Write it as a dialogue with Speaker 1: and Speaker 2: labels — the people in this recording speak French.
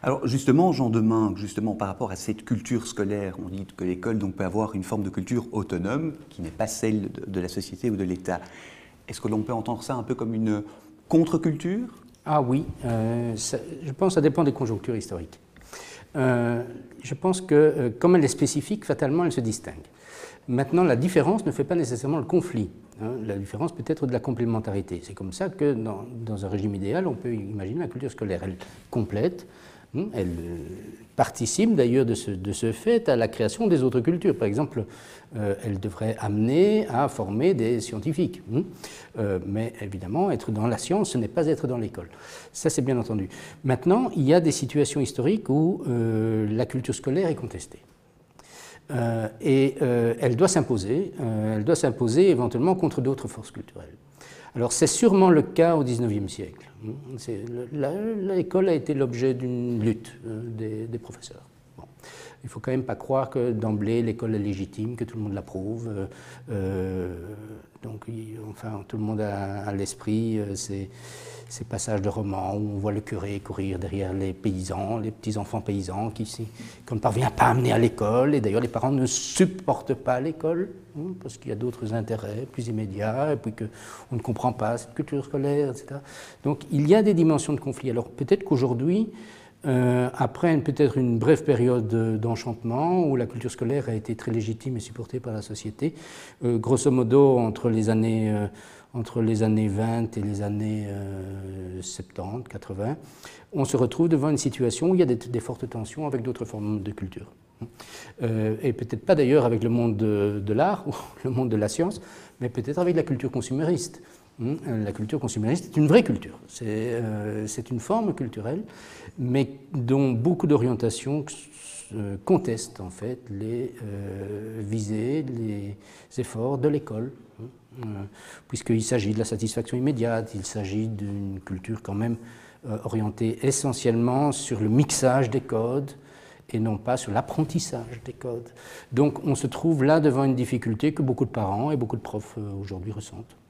Speaker 1: Alors justement, Jean Demain, justement par rapport à cette culture scolaire, on dit que l'école donc peut avoir une forme de culture autonome qui n'est pas celle de la société ou de l'État. Est-ce que l'on peut entendre ça un peu comme une contre-culture?
Speaker 2: Ah oui, je pense que ça dépend des conjonctures historiques. Je pense que comme elle est spécifique, fatalement elle se distingue. Maintenant, la différence ne fait pas nécessairement le conflit. La différence peut être de la complémentarité. C'est comme ça que dans un régime idéal, on peut imaginer la culture scolaire. Elle complète, elle participe d'ailleurs de ce fait à la création des autres cultures. Par exemple, elle devrait amener à former des scientifiques. Mais évidemment, être dans la science, ce n'est pas être dans l'école. Ça, c'est bien entendu. Maintenant, il y a des situations historiques où la culture scolaire est contestée. Elle doit s'imposer éventuellement contre d'autres forces culturelles. Alors c'est sûrement le cas au XIXe siècle. L'école a été l'objet d'une lutte des professeurs. Bon. Il ne faut quand même pas croire que d'emblée l'école est légitime, que tout le monde l'approuve. Donc, enfin, tout le monde a à l'esprit ces passages de romans où on voit le curé courir derrière les paysans, les petits-enfants paysans qu'on ne parvient pas à amener à l'école. Et d'ailleurs, les parents ne supportent pas l'école parce qu'il y a d'autres intérêts plus immédiats et puis qu'on ne comprend pas cette culture scolaire, etc. Donc, il y a des dimensions de conflit. Alors, peut-être qu'aujourd'hui, après peut-être une brève période d'enchantement où la culture scolaire a été très légitime et supportée par la société, grosso modo entre les années 20 et les années 70, 80, on se retrouve devant une situation où il y a des fortes tensions avec d'autres formes de culture. Et peut-être pas d'ailleurs avec le monde de l'art ou le monde de la science, mais peut-être avec la culture consumériste. La culture consumériste est une vraie culture, c'est une forme culturelle, mais dont beaucoup d'orientations contestent en fait les visées, les efforts de l'école, puisqu'il s'agit de la satisfaction immédiate, il s'agit d'une culture quand même orientée essentiellement sur le mixage des codes et non pas sur l'apprentissage des codes. Donc on se trouve là devant une difficulté que beaucoup de parents et beaucoup de profs aujourd'hui ressentent.